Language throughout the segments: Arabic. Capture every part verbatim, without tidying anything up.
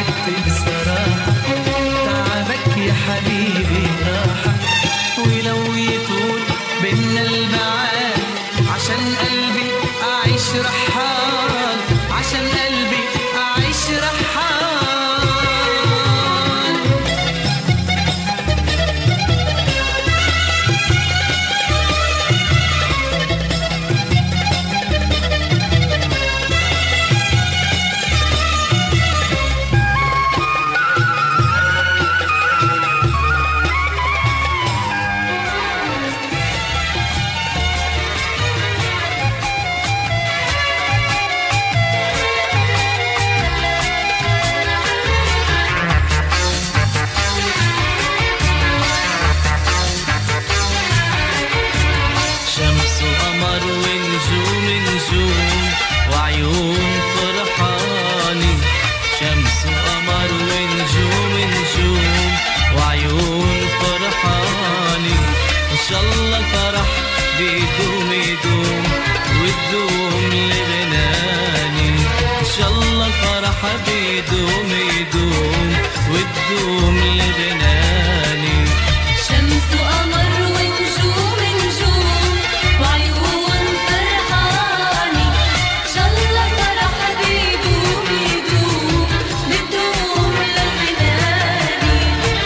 تعبت بصراحة، تعبك يا حبيبي راحة، ولو يطول بينا البعاد عشان قلبي أعيش رحال، عشان قلبي أعيش رحال. إن شاء الله الفرح بيدوم يدوم وتدوم لبناني، إن شاء الله الفرح بيدوم يدوم وتدوم لبناني. شمس وقمر ونجوم نجوم وعيون فرحاني، إن شاء الله الفرح بيدوم يدوم بتدوم لبناني.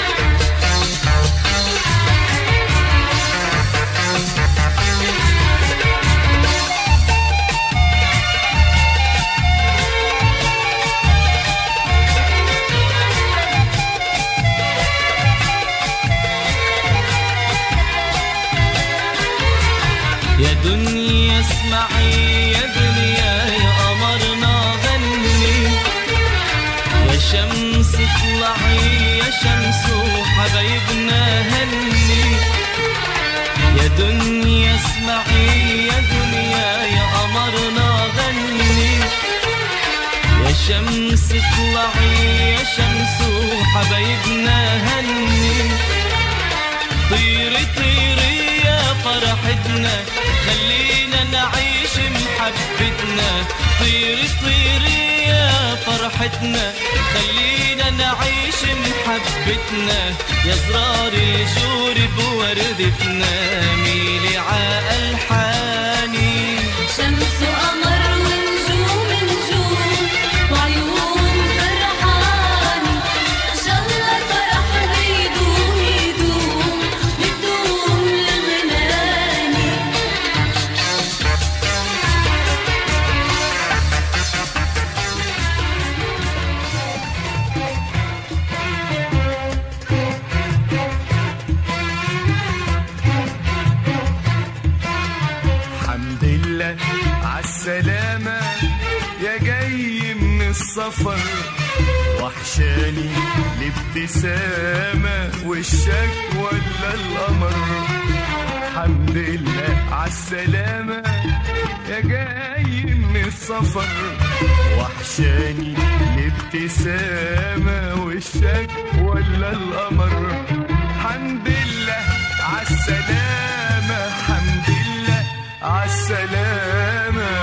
يا دنيا اسمعي يا دنيا يا قمرنا غني، يا شمس اطلعي يا شمس وحبايبنا هني. يا دنيا اسمعي يا دنيا يا قمرنا غني، يا شمس اطلعي يا شمس وحبايبنا هني. طيري طيري يا فرحتنا خلينا نعيش محبتنا، طيري طيري يا فرحتنا خلينا نعيش محبتنا. يا زرار الجور بوردتنا ميلي عالحاني. شمس وقمر ونجوم نجوم وعيون فرحاني، إن شاء الله الفرح بيدوم يدوم بتدوم لبناني. الحمد لله عالسلامة يا جاي من السفر، وحشاني الابتسامة والشك ولا القمر. الحمد لله عالسلامة يا جاي من السفر، وحشاني الابتسامة والشك ولا القمر. الحمد لله عالسلامة، الحمد لله عالسلامة.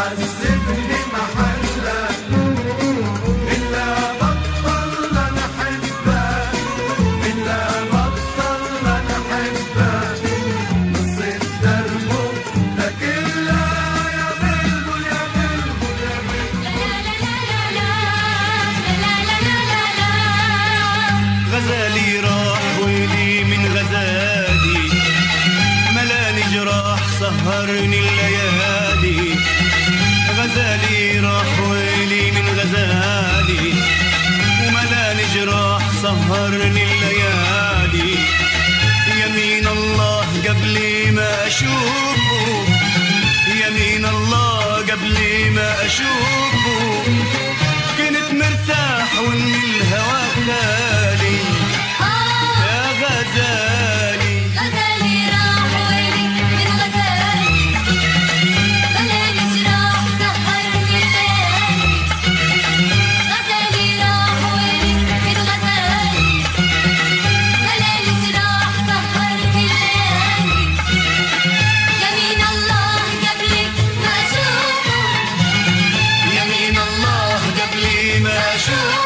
عذبني محلك إلا بطل أنا أحبك إلا بطل أنا أحبك نصيت دربه لكن لا يا بلبل يا بلبل يا بلبل غزالي راح ويلي من غزالي ملاني جراح سهرني الليالي غزالي راح ويلي من غزالي وملاني جراح سهرني الليالي يمين الله قبلي ما أشوفه يمين الله قبلي ما أشوفه كنت مرتاح وإن الهوى خالي يا غزالي غزالي راح ويلي من غزالي ملاني جراح سهرني الليالي غزالي راح ويلي من غزالي ملاني جراح سهرني الليالي يمين الله قبلك ما أشوفه يمين الله قبلي ما أشوفه